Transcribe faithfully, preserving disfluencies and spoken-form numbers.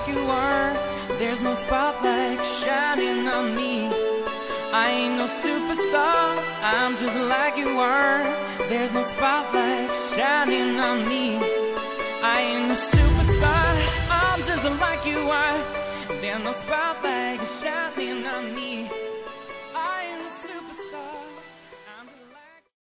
like you are. There's no spotlight shining on me. I ain't no superstar, I'm just like you are. There's no spotlight shining on me.